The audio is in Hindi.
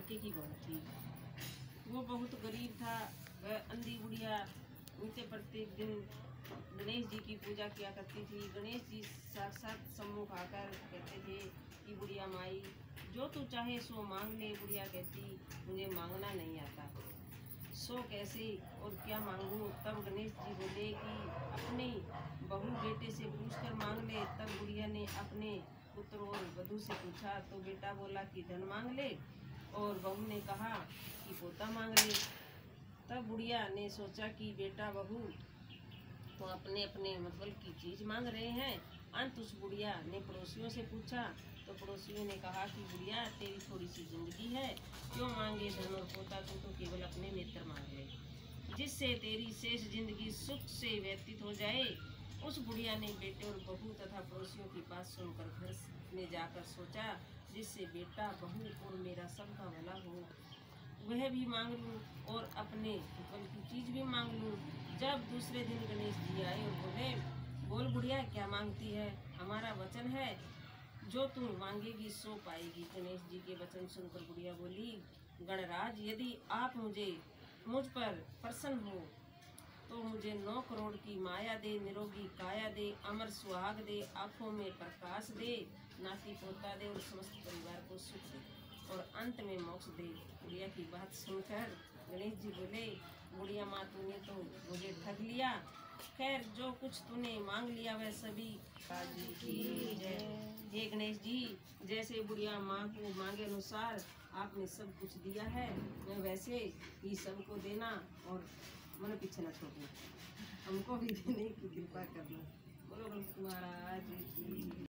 लड़के की बहू थी। वो बहुत गरीब था। वह अंधी बुढ़िया उनसे प्रत्येक दिन गणेश जी की पूजा किया करती थी। गणेश जी साक्षात सम्मुख आकर कहते थे कि बुढ़िया माई जो तू चाहे सो मांग ले। बुढ़िया कहती मुझे मांगना नहीं आता, सो कैसे और क्या मांगूं। तब गणेश जी बोले कि अपनी बहू बेटे से पूछकर मांग ले। तब बुढ़िया ने अपने पुत्र और वधू से पूछा तो बेटा बोला कि धन मांग ले और बहू ने कहा कि पोता मांग ले। तब बुढ़िया ने सोचा कि बेटा बहू तो अपने अपने मतलब की चीज मांग रहे हैं। अंत उस बुढ़िया ने पड़ोसियों से पूछा तो पड़ोसियों ने कहा कि बुढ़िया तेरी थोड़ी सी जिंदगी है, क्यों मांगे धन और पोता, तू तो केवल अपने नेत्र मांग ले जिससे तेरी शेष जिंदगी सुख से व्यतीत हो जाए। उस बुढ़िया ने बेटे और बहू तथा पड़ोसियों की बात सुनकर घर में जाकर सोचा जिससे बेटा बहू और मेरा सबका भला हो, वह भी मांग लूं और अपने फल की चीज भी मांग लूं। जब दूसरे दिन गणेश जी आए और बोले बोल बुढ़िया क्या मांगती है, हमारा वचन है जो तू मांगेगी सो पाएगी। गणेश जी के वचन सुनकर बुढ़िया बोली गणराज यदि आप मुझ पर प्रसन्न हो तो मुझे 9 करोड़ की माया दे, निरोगी काया दे, अमर सुहाग दे, आंखों में प्रकाश दे, नाती पोता दे और समस्त परिवार को सुख दे और अंत में मोक्ष दे। बुढ़िया की बात सुनकर गणेश जी बोले बुढ़िया माँ तूने तो मुझे ठग लिया, खैर जो कुछ तूने मांग लिया वह सभी काजी की जय। हे गणेश जी जैसे बुढ़िया माँ को मांगे अनुसार आपने सब कुछ दिया है, मैं वैसे ही सबको देना और मन पीछे न छोड़ना, हमको भी देने की कृपा करना। बोलो गणेश महाराज की।